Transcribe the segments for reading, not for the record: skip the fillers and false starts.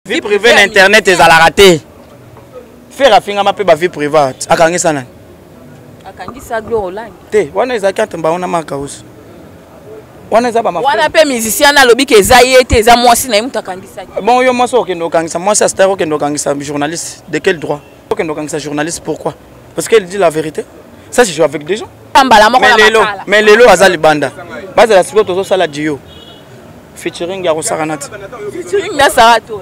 Vie privée l'internet est à la raté. Faire à finir ma pe ba vie privée. Akangisa nani? Akangisa Gloroline. Te, wana ezaka tamba ona marka aussi. Wana ezaba ma. Wana pe musicien na lobi ke zaye te za mwasi na muta kangisa. Bon yo moi so okendo kangisa, moi c'est star okendo kangisa journaliste. De quel droit? Okendo kangisa journaliste pourquoi? Parce qu'elle dit la vérité. Ça c'est avec des gens. Mais lelo azali banda. Baza la siko tozo sala dio. Featuring ya Rosaranat. Featuring na Sarato.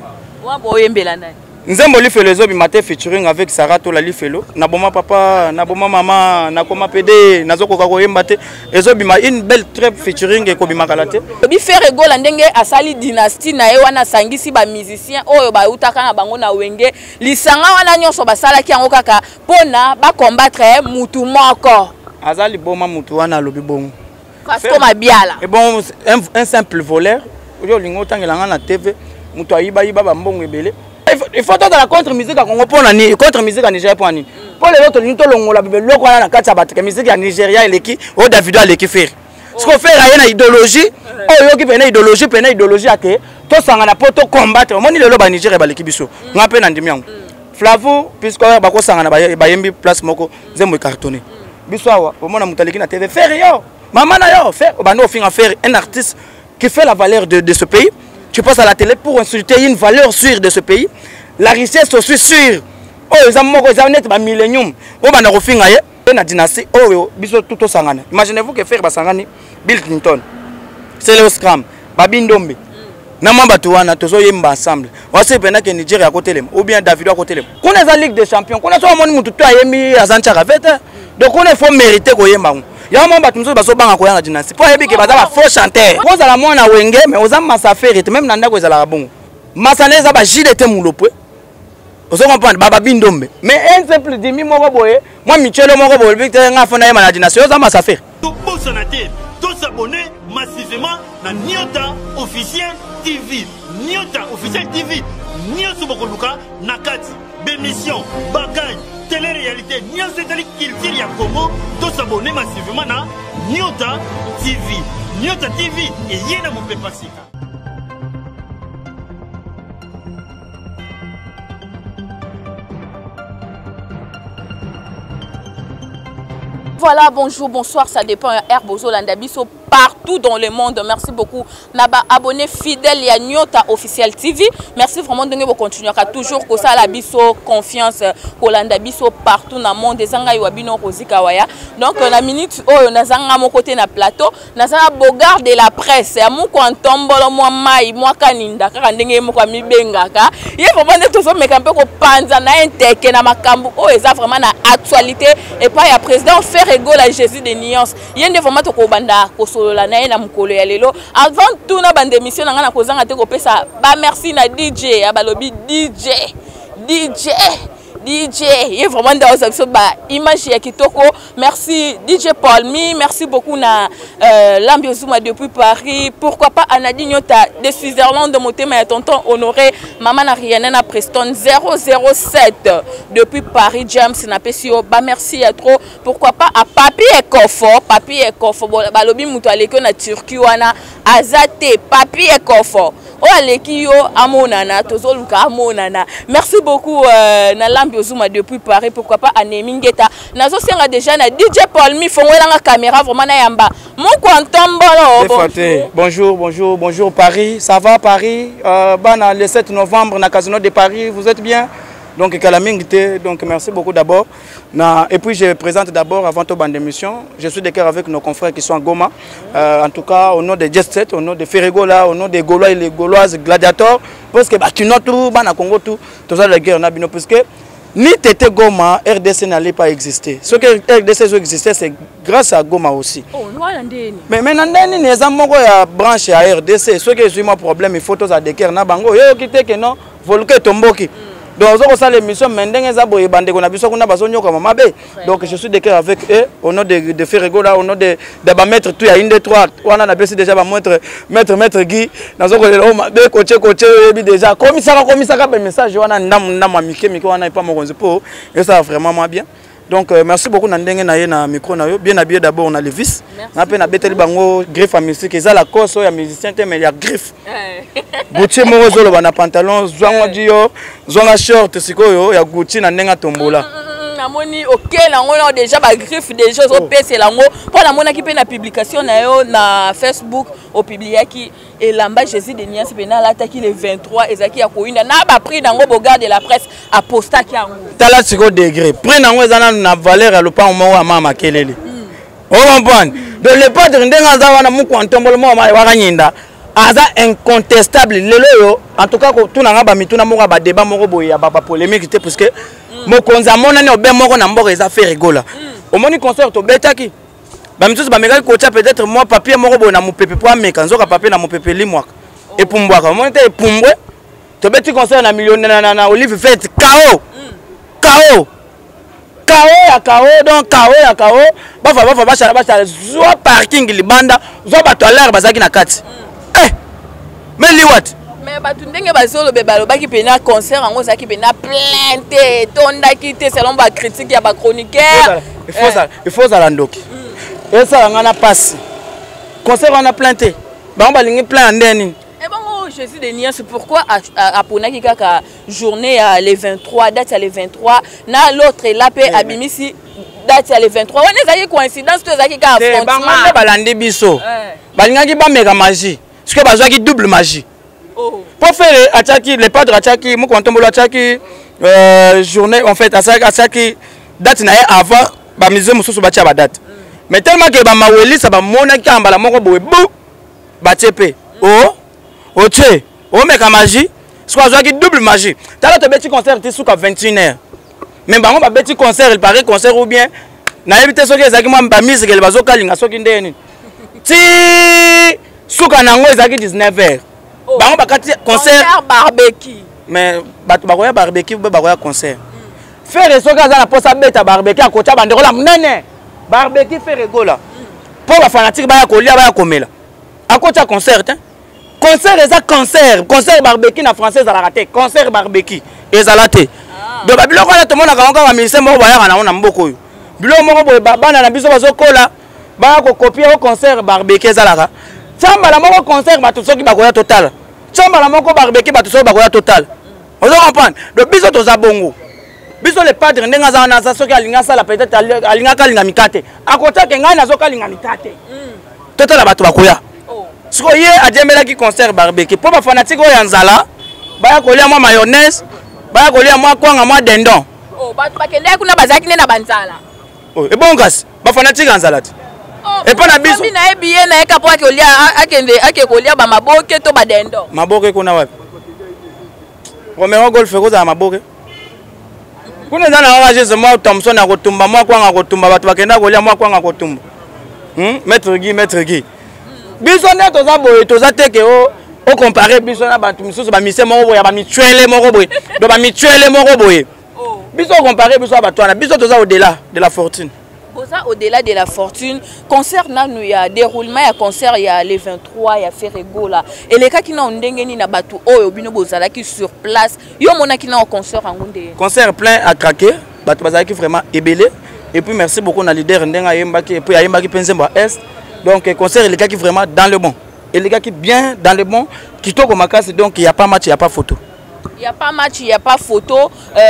Wa boyembela nani? Nzembo li fait les obi matin featuring avec Sarato la li felo. Na boma papa, na boma maman, na koma PD, na zoko kako yembate. Ezobi ma une belle trip featuring e kobi makalate. Obi faire gola ndenge asali dynastie na ye wana sangisi ba musicien oyo ba utaka na bango na wenge. Lisanga wana nyonso basala ki yango kaka pona ba combattre mutu moko. Azali boma mutu wana lobi bongo. Parce que ma biala. Et bon, un simple voleur, aujourd'hui on tang elanga na TV, mutu ayiba yiba ba mbongo ebele. Il faut dans la contre-musique à Congo pour ni contre-musique à Nigeria pour ni. Pour les autres nous to longola bebe loko na kati ba musique à Nigeria eleki o Davido aleki faire. Ce qu'on fait rien na idéologie, oh yo ki pena idéologie ake, to sanga na poto combattre. Moni lelo ba Nigeria ba leki biso. Ngape na ndimi yango. Flavo puisque ba ko sanga na ba yembi place moko zembo cartonné. Biso awa, au mona mutaleki na TV faire yo. Maman a fait un artiste qui fait la valeur de ce pays. Tu passes à la télé pour insulter une valeur sûre de ce pays. La richesse aussi sûre. Oh, ils ont net un millénium. Oh, on a refait une dynastie. Oh, biso tout au sangana. Imaginez-vous que faire Basangani, Bill Clinton, Célio Scram, Babin Dombe. Nama Batouana, tous yemba ensemble. On sait bien que Nigeria à côté ou bien Davido à côté. Qu'on est la Ligue des Champions, qu'on a soit mon moutou à Yemi à Zanchara fait. Donc on est faut mériter qu'on yemba. Ya mwa batu mso baso banga koyanga dynastie. Po yebi ke bazala faux chanteur. Ko zala mwana wenge mais ozam masafere même nanda ko zala bongo. Masaneza ba jile te mulopwe. Ozo comprendre baba bindombe. Mais un simple demi moko boye, moi Michelo moko boye Victor nga fona yema na dynastie ozam masafere. Tout bossanaté, tous s'abonner massivement na Nyota officiel TV. Nyota officiel TV. Nyota bokoluka nakati. Bémission, bagaille, télé-réalité, Nyota culture ya Congo, tous s'abonner massivement na Nyota TV. Nyota TV et yena mon pepasika. Voilà, bonjour, bonsoir, ça dépend. Herbozo Landabiso partout dans le monde. Merci beaucoup. Naba abonné fidèle à Nyota officiel TV. Merci vraiment de vous continuer à toujours que ça la biso confiance Kolanda biso partout dans le monde des anga wabino Rosika-waya. Donc la minute oh nazanga mon côté na plateau, nazanga bogard de la presse. À mon contombolo moi mai moi kaninda kaka ndenge mo kwa mibengaka. Il faut vraiment tout ça mais un peu ko panza na inteke na makambu oh eza vraiment na actualité et pas ya président faire égol à Jésus de nuances. Yende vraiment to ko banda ko solola na na mukolo ya lelo. Avant tout na bande émission na ngana ko zanga te ko pesa ba merci na DJ ya balobi DJ il est vraiment dans cette image ya kitoko. Merci DJ Paulmi, merci beaucoup na l'ambiozuma depuis Paris. Pourquoi pas Anadi Nyota de Switzerland de Motema et tonton Honoré Maman Ariana Preston 007 depuis Paris James Napesio. Bah merci à trop. Pourquoi pas à Papi et Kofo balobi muto aleko na Turquie wana azate Papi et Kofo. Oh aleki yo amonana tozoluka amonana. Merci beaucoup na l'ambiozuma depuis Paris. Pourquoi pas à Nemingeta. Nazo senga déjà na DJ Paulmi fongwela nga caméra vraiment na yamba. Mon kwantombolo. Bonjour Paris. Ça va Paris? Le 7 novembre na Casino de Paris, vous êtes bien? Donc Kalamingite, donc merci beaucoup d'abord. Et puis je présente d'abord avant toute bande d'émission. Je suis de cœur avec nos confrères qui sont à Goma. En tout cas au nom de Jet Set, au nom de Ferregola, au nom des Gaulois et les Gauloises gladiateurs. Parce que tu notes tout, na Congo tout ça la guerre on a bien parce que ni Tété Goma, RDC n'allait pas exister. Ce que RDC existait, c'est grâce à Goma aussi. Oh, mais maintenant, les amis qui branché à RDC, ce qui est mon problème, il faut tous à des guerres na bango. Yo kité que non, volque tomboki. Donc, ça l'émission, donc je suis de cœur avec eux, au nom de Ferregola, au nom de mettre tout à une des trois. On a déjà mettre Guy, déjà. Comme ça, message, on a pas mon et ça va vraiment bien. Donc merci beaucoup Nandenge na ye na micro na yo. Bien habillé d'abord on a Levis. Na pe na beteli bango griffe à musique eza la course ya musicien te mais il y a griffe. Gucci mo zolo ba na pantalon zwango dio, zonga short sikoyo ya Gucci na ndenga tombola. Namoni OK lango na déjà ba griffe des choses au PC lango pour la mona ki pe na publication na yo na Facebook au publiaki et lamba Jésus de Nias pe na lataki le 23 ezaki ya koinda na ba prix nango bogarde de la presse a posta ki yango tala siko degré prix nango ezana na valeur ya lopa mo wa mama kelele on comprend de le padre ndenga za wana mu kwantombolo mo ma wa kanyinda aza incontestable lelo yo en tout cas ko tunanga ba mituna mo ba débat moko boye ya ba polémique te parce que mokonzi amona ne obe moko na mboka eza fait rigola omoni concert to betaki ba mitusu ba meka ko peut-être moi papier moko boye na mopepe po ameka nzoka papier na mopepe limwaka epumbwaka omoni te epumbwe to beti concert na million na Olive Fête KO donc KO ya KO bafa bachala zwa parking libanda zwa bato alere bazaki na kati mais liwat mais batu ndenge bazolo be balobaki pena concert ango zaki pena plainte tondaki te selon ba critique ya ba chroniqueur il faut ça landoki et ça ngana passe concert on a plainte ba balingi plainte ndeni et bon Jésus de Nias c'est pourquoi à ponaki kaka journée à les 23 date à les 23 na l'autre là pe abimisi date à les 23 on ezaki coïncidence to ezaki ka affrontement ba balandi biso balingaki ba mega magie parce que bazaki double magie. Pour faire Atchaki, les padres Atchaki, moi quand on voit Atchaki journée en fait Atchaki date na avant ba mise mususu ba tia ba date. Mais tellement que ba maweli ça ba mona ki ambala moko boye bou ba tepe. Tche meka magie, soit azaki double magie. Tala to beti concert ti suka 21h. Mais bango ba beti concert il paraît concert ou bien na ebite soki ezaki moi ba mise ke le bazoka linga soki ndeni. Ti suka nango ezaki 19h. Bango bakati concert barbecue. Mais bato bakoya barbecue be bakoya concert. Faire soka za na posa beta barbecue akota bandeko la munene. Barbecue faire gola. Pour ba fanatique ba ya kolia ba ya komela. Akota concert hein. Concert eza concert barbecue na français za la raté. Concert barbecue ezala te. Donc babilo ko na to mona ka ba ministère moko ba ya na na mboko yo. Bilo moko boye bana na biso bazokola ba ko copier au concert barbecue ezalaka. Chamba la moko concert bato soki bakoya total. Chamba la moko barbecue bato soki bakoya total. On doit comprendre. Donc biso to za bongo. Biso le padre ndenga za na za soki alinga sala peut-être alinga kalinga mikate. Akota ke ngai na zoka linga mikate. Total bato bakoya. Siko ye adjemela ki concert barbecue. Po ba fanatique o yanzala ba kolia moi mayonnaise, ba kolia moi kwanga moi dindon. Bato bakende kuna bazaki ne na banzala. Et bon gas, ba fanatique yanzala. Et pas na biso. Na ebiye na eka po akolia akende akekolia ba maboke to ba dendo. Maboke kuna wapi? Romero golf ko za maboke. Kuna zana orange ze moi Thompson akotumba moi kwanga akotumba bato bakenda kolia moi kwanga akotumba. Maître Guy. Biso ne toza boye toza teke o comparer biso na bato misusu ba mise moko boye ba mituele moko boye. Do ba mituele moko boye. Biso comparer biso ba toana biso toza au-delà de la fortune. Au-delà de la fortune, concert il y a déroulement, il y a concert, il y a les 23, il y a Ferrego là. Et les cas qui n'ont ndengeni na batu oyo bino bozala qui sur place, yo mona qui n'ont concert en gonde. Concert plein à craquer, batu bazala qui vraiment ébélé. Et puis merci beaucoup na leader ndenga yembaki et puis yembaki Penzemba Est. Donc concert les gars qui vraiment dans le bon. Et les gars qui bien dans le bon, qui tombent au macas donc il n'y a pas match, il n'y a pas photo. Il n'y a pas match, il n'y a pas photo.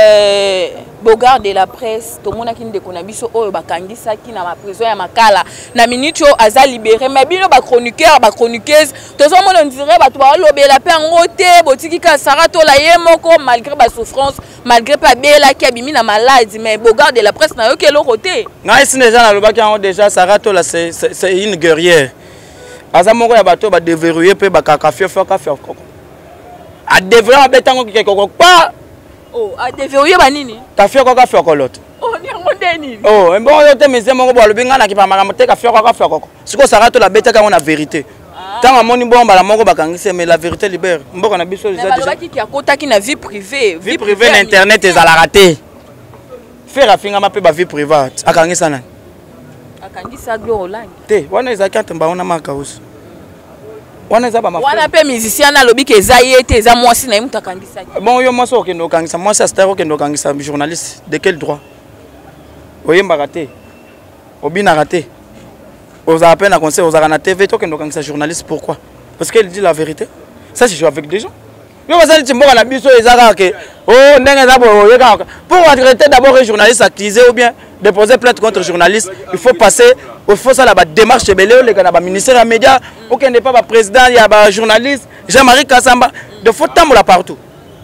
Bogard de la presse, tout le monde qui ne connaît pas oh bakangi ça qui na ma prison ya makala. Na minute aza libéré mais bino ba chroniqueur, ba chroniqueuse, tout le monde on dirait ba to ba lobé la paix en roté, botiki ka sarato la yemoko malgré ba souffrance, malgré pas bela qui abimi na maladie mais Bogard de la presse na yo kelo roté. Na ici déjà na lobaki en déjà sarato là c'est une guerrière. Aza moko ya bato ba déverrouiller pe ba kakafia foka koko. A déverrouiller ba betango kiko pas. A déverrouiller ba nini? Kafia koka foko lot. Ni ngonde nini? Bon yote mise moko ba lobinga na kipa maka moteka fia koka foko. Siko sarato la betaka on a vérité. Tant amoni bomba la moko bakangise mais la vérité libère. Mboko na biso déjà. Mais qui a kota qui na vie privée. Vie privée na internet ezala raté. Faire afinga ma pe ba vie privée. Akangisa nani? Akangisa Gloire Online. Te, wana ezaka tamba ona makausi. Wana ezaba mafu. Wana pe musicien na lobi ke ezayete eza mwasi na mutu akangisa. Bon yo mwasi okendo kangisa, mwasi astar okendo kangisa journaliste. De quel droit? oyemba raté obina raté aux appels à conseil aux arana TV toi quand c'est journaliste pourquoi parce qu'elle dit la vérité ça c'est jouer avec des gens yo bazali timboka na biso ezaka ke oh ndenge za boye kaka pour arrêter d'abord un journaliste activisé ou bien déposer plainte contre journaliste il faut passer il faut ça la démarche belé les gars na ba ministère des médias aucun n'est pas président il y a ba journaliste Jean-Marie Kassamba de faut tambola partout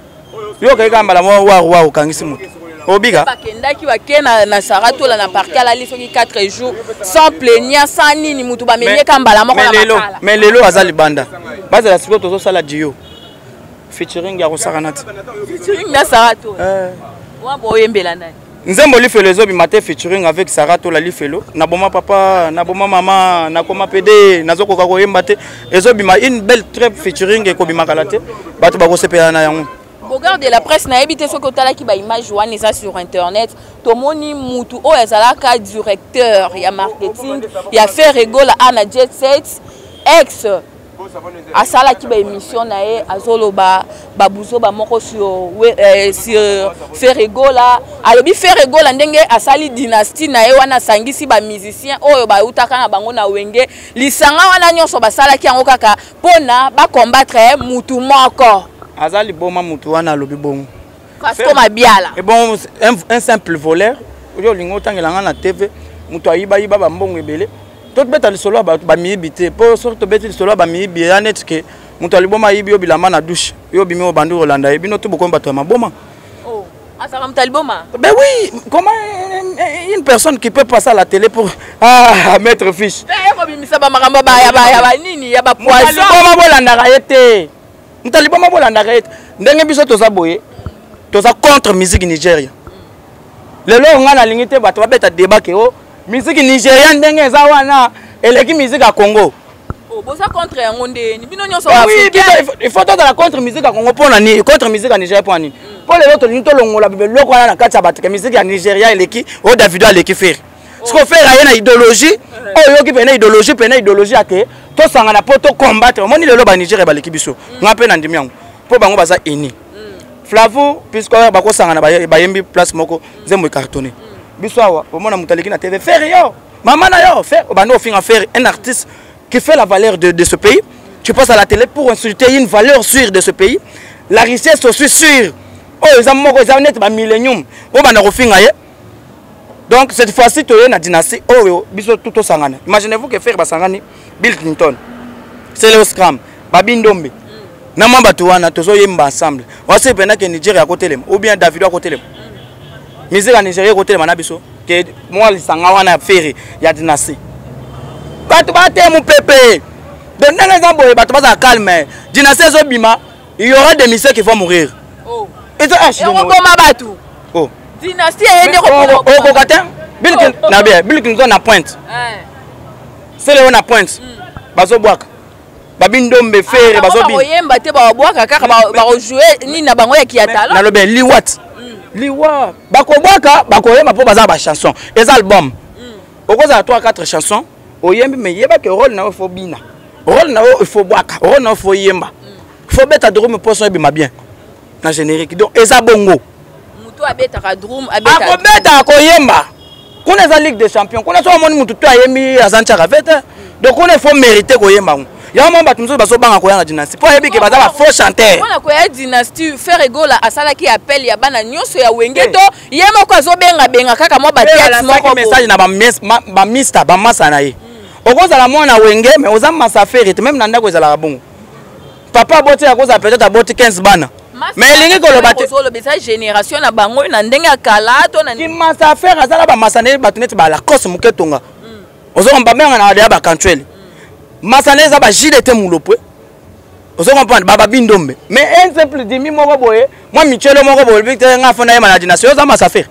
yo kaka mbala mo wa okangisi mutu obiga bakendaki wakena na Sarato la na parquet la lisoki 4 jours sans plaignant sans nini mutu ba menyeka mbala moko na makala mais lelo azali banda baza la siko tozo sala dio featuring ya Rosaranat featuring na Sarato wa boyembela nani nzembo lifelo ezobi mate featuring avec Sarato la lifelo na boma papa na boma mama na koma PD nazokoka koyemba te ezobi ma une belle trip featuring ekobima kalate bato bakosepela na yango. Regarde la presse na habité ce côté là qui ba image wana ça sur internet tomoni mutu o ezalaka directeur ya marketing ya faire rigola ana jet set ex asala ki ba émission na ye azoloba babuzo ba moko sur faire rigola alobi faire rigola ndenge asali dynastie na ye wana sangisi ba musicien oyo ba utaka na bango na wenge lisanga wana nyonso basala ki yango kaka pona ba combattre mutu moko azali boma mutu wana lobi bongo parce que ma biala et bon un simple voleur oyo lingo tangela na TV mutu ayiba ba mbongo ebele to beta lisolo ba miyibite po sorto beta lisolo ba miyibi ya net ke mutu aliboma yibi obilama na douche yo bimi o bandu Rolanda ebino to bokomba to maboma oh asaka mutaliboma ben oui comment une personne qui peut passer à la télé pour mettre fiche ko bimisa ba makambo ba ya nini ya ba poison mutaliboma bolanda yete mutaliboma bolanda yete ndenge biso toza boye toza contre musique Nigeria lelo ngana lingite bato babeta débat ke o musique nigérienne ndenge eza wana eleki musique à Congo oh boza contre yango ndeni bino nyonso oui il faut la contre musique à Congo pona ni contre musique à Nigeria pona ni pour les autres ni to longola bebe loko wana na kati ya bato ke musique ya Nigeria eleki o Davido aleki faire ce qu'on fait rien na idéologie oh yo ki pena idéologie ake to sanga na poto combattre moni lelo ba Nigeria baleki biso ngape na ndimi yango po bango baza eni Flavo puisque bako sanga na bayembi place moko zembo cartonné biso awa omona mutaleki na TV faire yo maman na yo faire bando finga faire un artiste qui fait la valeur de ce pays tu passes à la télé pour insulter une valeur sûre de ce pays la richesse aussi sûre oh ils moko ils net ba millennium o bana ko finga ye donc cette fois-ci to na dynastie oh biso tout sangana imaginez-vous que faire basangani Bill Clinton c'est le scram babindombe na mamba to wana tozo yemba ensemble wase pena que Nigeria côté lem ou bien Davido à côté lem musique à Nigeria côté lem na biso que moi lisanga wana faire ya dynastie bato bate mu pepe donc dans les amboye bato baza calme dynastie zo bima il y aura des messieurs qui vont mourir oh et ça on boma batu oh dynastie yende ko ko katin Bill Clinton na bien Bill Clinton na pointe c'est le on a pointe bazo boaka babindombe faire bazo bin oyemba te ba boaka kaka ba jouer ni na bango ya kiatala na lobe liwat liwa bako boaka bako yemba po baza ba chanson les albums okoza 3-4 chansons oyembi mais yeba que rôle na fo bina rôle na il faut boaka rôle na fo yemba faut beta drum poisson ebima bien na générique donc eza bongo mutu abeta ka drum abeta abeta ko yemba kuna za Ligue des Champions kuna so moni mutu to ayemi azancha kavete donc on faut mériter ko yemba ya mamba tumso baso banga ko yana dynastie po yebi ke baza ba faux chanteur ona ko ya dynastie faire rigola asala ki appel ya bana nyonso ya wengeto yema ko azo benga kaka mo ba tête moko message na ba mister ba masa na ye okoza la mona wenge mais oza masa faire même na ndako ezala bongo papa boti akoza peut-être aboti 15 bana mais lingi ko lo batte solo besa génération na bango na ndenge akala to na ki masa faire azala ba masa ne batuneti ba la cause muketonga ozo komba menga na ya ba kantrel masaneza ba jilete mulopwe ozo comprendre baba bindombe mais un simple demi moko boye moi michelo moko boye victor nga fona ye managina sio za masafe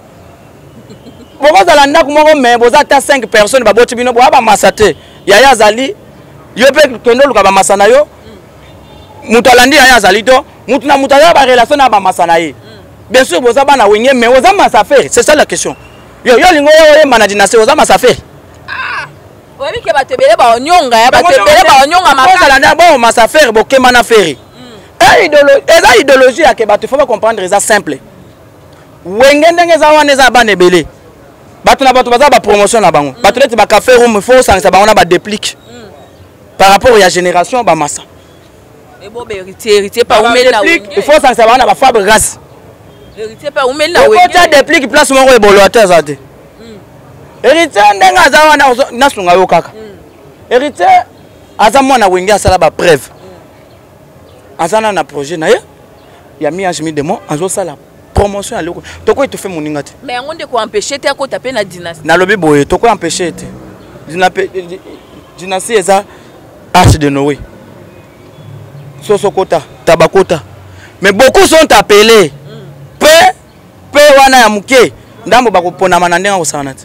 boko za landa ku moko mais boza ta 5 personnes ba boti bino ba masate yaya zali yo pe kendo luka ba masana yo mutu alandi yaya zali to mutu na mutu ya ba relation na ba masana ye bien sûr boza bana wenye mais oza masafe c'est ça la question yo lingo ye managina sio za masafe oui que batebele ba onyonga ya batebele ba onyonga makala na bon masa faire bokema na faire eza idéologie ya ke bato faut pas comprendre eza simple wenge ndenge za wana eza bana ebele bato na bato baza ba promotion na bango bato neti ba café room faut sangisa bango na ba déplique par rapport à la génération ba massa et bon héritier pas oumel na il faut sangisa bango na ba Fabre Grâce héritier pas oumel na wenge ko ta déplique place moko eboloateur zate héritier ndenga za wana nasunga yo kaka héritier aza mwana wenge asala ba preuve azana na projet na ye ya mi ange mi demo azo sala promotion à l'école. Toko il te fait mon ingati. Mais on de quoi empêcher t'es à quoi taper la dynastie. Na lobby boy, toko empêcher t'es. Dynastie eza arche de Noé. Sosokota, Tabakota. Mais beaucoup sont appelés. Pe wana ya muke. Ndambo bako pona manande nga osanati.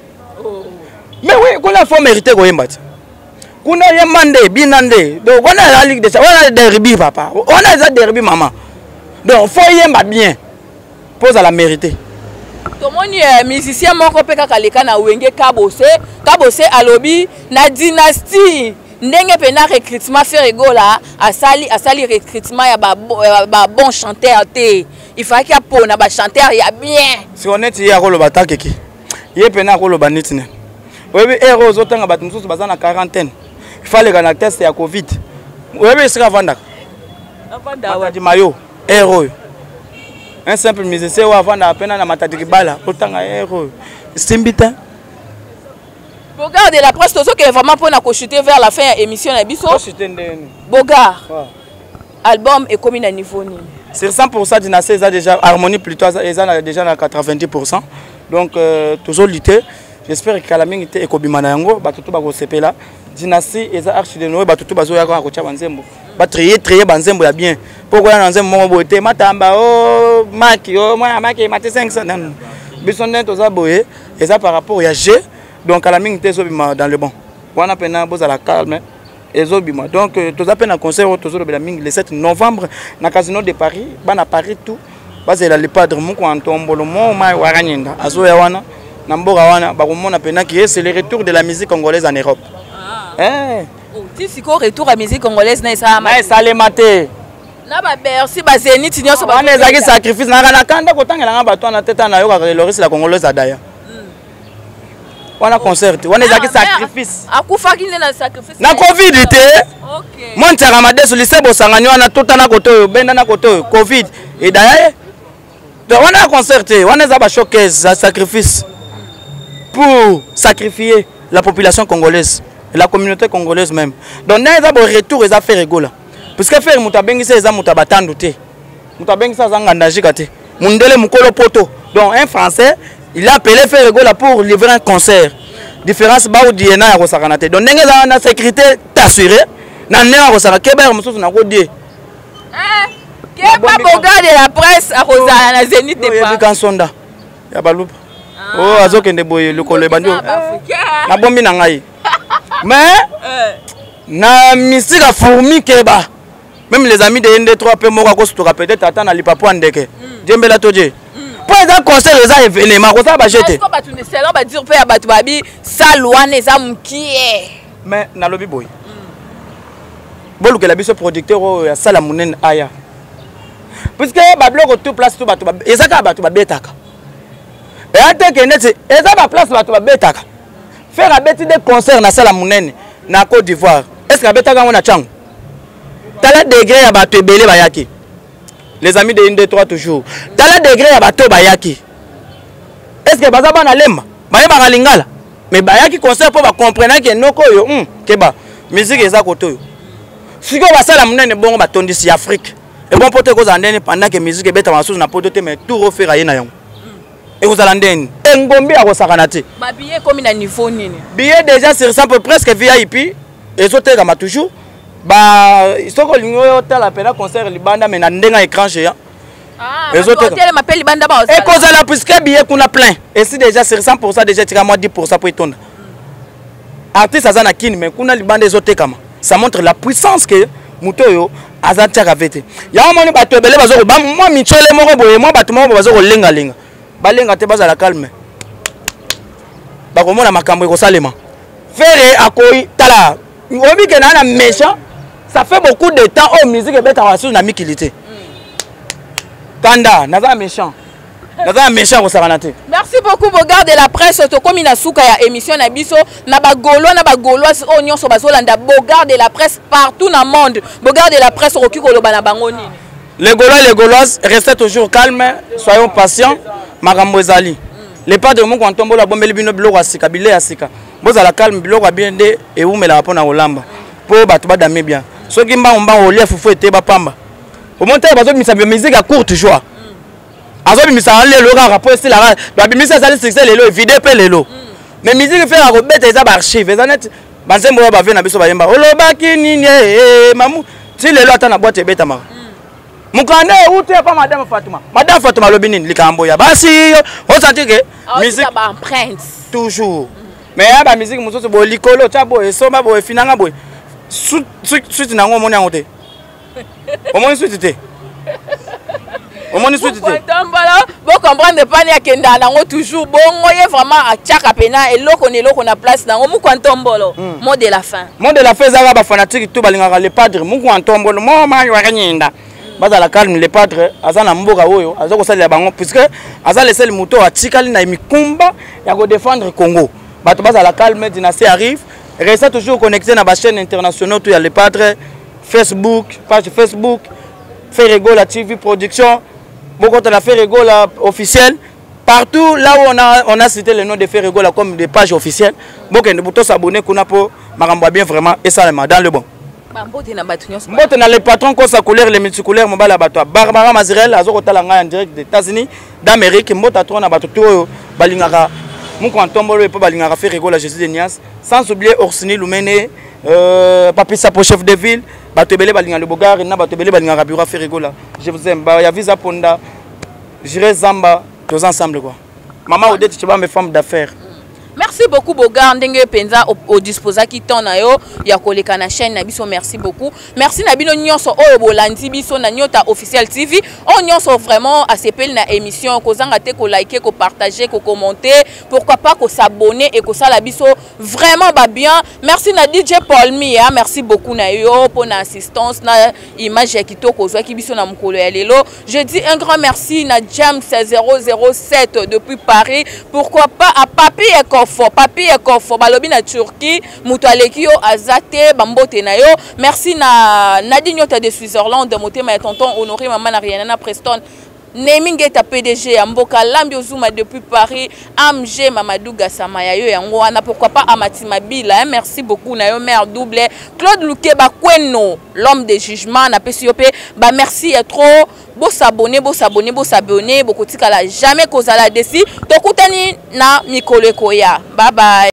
Mais oui, kuna faut mériter ko yemba. Kuna yemande binande. Donc on a la ligue de ça. On a des derby papa. On a des derby maman. Donc faut yemba bien. Pose à la mériter. Tout le monde musicien moko pe kaka leka na wenge kabose alobi na dynastie ndenge pena recrutement faire egola asali recrutement ya ba bon chanteur te il faut qu'il y a pour na ba chanteur ya bien si honnête ya ko loba takeki ye pena ko loba nitine webi héros otanga bat mususu bazana quarantaine il fallait que test ya covid webi sika vanda wa di mayo héros. Un simple musicien ou avant d'appeler na matadiki bala autant héros Simbita. Bogard de la presse tout que vraiment pour na chuter vers la fin émission na biso. Bogard. Album est comme à niveau ni. Sur 100% Dynastie a déjà harmonie plutôt déjà à 90%. Donc toujours lutter. J'espère que la mingi te ekobimana yango batutu ba ko sepela. Dynastie eza archi de Noé batutu bazo ya ko cha banzembo. Ba trier banzembo ya bien. Pourquoi dans un moment boité matamba oh maki oh moi maki mati 500 nan. Bisonnet aux aboyé et ça par rapport à G donc à la mingi te zobima dans le bon. Wana pena boza la calme et zobima. Donc tous appels un concert autour de la mingi le 7 novembre na Casino de Paris, bana Paris tout. Base la le padre mon ko antombolo mo mai waranyenda. Azo ya wana na mboka wana ba komona pena qui c'est le retour de la musique congolaise en Europe. Tu si ko retour à musique congolaise na ça ma ça les maté. Na ba merci ba Zénith nyonso ba wana ezaki sacrifice na kanda kotangela nga bato na teta na yo ka Loris la congolaise adaya. Wana concert wana ezaki sacrifice. Akufaki na sacrifice. Na covid te. OK. Montera madeso lycée bosangani wana tota na koto benda na koto covid et daya. Donc wana concert wana za ba showcase za sacrifice pour sacrifier la population congolaise et la communauté congolaise même. Donc na za bo retour eza faire rigola. Parce que faire mutabengisa eza mutabatandu te. Mutabengisa zanga ndajika te. Mundele mukolo poto. Donc un français, il a appelé faire rigola pour livrer un concert. Différence ba ou diena ya kosakana te. Donc ndenge za na sécurité t'assuré. Na nena kosaka keba mususu na ko die. Keba Bogard de la presse a Rosa na Zénith de pas. Kan sonda. Ya balupa. Oh azokende boye lokolo bandio. Na bombi na ngai. Mais na misika fourmi keba. Même les amis de ND3 pe moko ko stoka peut-être attendre ali papo andeke. Djembela toje. Pour un concert les événements ko ça ba jeter. Est-ce que batu ne selon ba dire pe ya batu babi salwane za mukie. Mais na lobby boy. Bolu que la biso producteur ya sala munene aya. Puisque ba bloco tout place tout batu ezaka batu ba betaka. Et ate que net eza ba place batu ba betaka. Faire abeti des concerts na sala munene na Côte d'Ivoire. Est-ce que betaka ngona chango? Tala degré ya bato ebele bayaki. Les amis de ND3 toujours. Tala degré ya bato bayaki. Est-ce que baza bana lemba? Bayeba ka lingala. Mais bayaki concert pour ba comprendre que noko yo keba musique eza koto yo. Siko basala munene bongo batondi si Afrique. Et bon pote ko zandene pendant que musique ebeta masusu na poto te mais tout refaire ayena yango. Et vous allez ndeni. Engombi ya kosakana te. Ba billet comme na niveau nini? Billet déjà sur 100 presque VIP et sauter comme toujours. Bah, il faut que l'union la pena concert libanda mais na ndenga écran géant. Les autres m'appelle libanda ba. Et cause la puisque billet qu'on a plein. Et si déjà sur 100% déjà tu as moins 10% pour étonner. Artiste azana kin mais qu'on a libanda les autres comme. Ça montre la puissance que mutoyo azantia kavete. Ya moni bato belé bazo ba moi michole moko boye moi bato moko bazo lenga lenga. Ba lenga te baza la calme. Ba komona makambo ko salema. Faire akoi tala. Obi ke na méchant. Ça fait beaucoup de temps au musique et bête à la mikilité. Kanda, naza méchant. naza méchant kosakana te. Merci beaucoup Bogar de la presse tokomi na suka ya émission na biso na bagolo na bagoloise o nyonso bazolanda Bogar de la presse partout na monde. Bogar de la presse okoki koloba na bango nini? Les Gaulois et les Gauloises, restez toujours calmes, soyons patients. Makambo ezali. Les padres moko antombo la bombeli bino biloko asika bile asika. Boza la calme biloko bien de et ou mela rapona olamba. Po bato ba dame bien. Soki mba olia fufu ete ba pamba. Au monter bazo bimisa musique à courte joie. Azo bimisa lelo ka po style la ba bimisa sali succès lelo vidéo pe lelo. Mais musique fait ko beta eza ba archive eza net. Banzembo ba ve na biso ba yemba. Olobaki nini mamu. Si lelo ata na boîte beta ma. Mukande ute pa madame Fatuma. Madame Fatuma lobinine likambo ya basi on sentit que musique ba empreinte toujours. Mais ya ba musique musoso bo likolo cha bo esomba bo finanga bo. Suite nango moni angote. Omoni suite te. Omoni suite te. Tombolo bo comprendre pas ni akenda nango toujours bongo ye vraiment a tchaka pena eloko na place nango muko ntombolo. Mot de la fin. Mot de la fin za ba fanatique tout balingaka le padre muko ntombolo mo ma yo kanyinda. Baza la calme les padres azana mboka oyo azoko salela bango puisque azala laisser le moto atikali na mikumba ya ko défendre Congo. Bato baza la calme dynastie arrive, restez toujours connecté na ba chaîne internationale tout ya les padres Facebook, page Facebook, Ferregola TV production, beaucoup de la Ferregola officielle partout là où on a cité le nom de Ferregola comme des pages officielles. Beaucoup de boutons s'abonner kuna po makambo bien vraiment et ça dans le bon. Mbote na les patrons kosa couleur les multicouleurs mobala bato Barbara Mazirel azoko talanga en direct des États-Unis d'Amérique mbota tona bato to balingaka muko antombolo pe balingaka Ferregola Jésus de Nias sans oublier Orsini Lumene Papi Sapo chef de ville bato belé balinga le Bogar na bato belé balingaka bureau Ferregola je vous aime ba ya visa ponda j'irai Zamba tous ensemble quoi maman Odette tu vas mes femmes d'affaires. Merci beaucoup Bogar ndenge penza au disposa ki ton na yo ya koleka na chaîne na biso merci beaucoup merci na bino nyonso oyo bolandi biso na Nyota Officiel TV on nyonso vraiment accepter na émission kozanga te ko liker ko partager ko commenter pourquoi pas ko s'abonner et ko sala biso vraiment ba bien merci na DJ Paul Mia merci beaucoup na yo pour na assistance na image ya kitoko zwa ki biso na mukolo ya lelo je dis un grand merci na James 007 depuis Paris pourquoi pas à Papi et Kofo balobi na Turquie muto aleki yo azate bambote na yo merci na Nadine Nyota de Switzerland motema ya tonton Honoré maman na Rihanna Preston Nemingeta PDG ya Mboka Lambi Ozuma depuis Paris Amge Mamadou Gassama ya yo yango wana pourquoi pas Amati Mabila merci beaucoup na yo mère double Claude Lukeba Kweno l'homme de jugement na PCOP ba merci et trop bo s'abonner bokotika la jamais kozala desi tokutani na mikolo ekoya bye bye.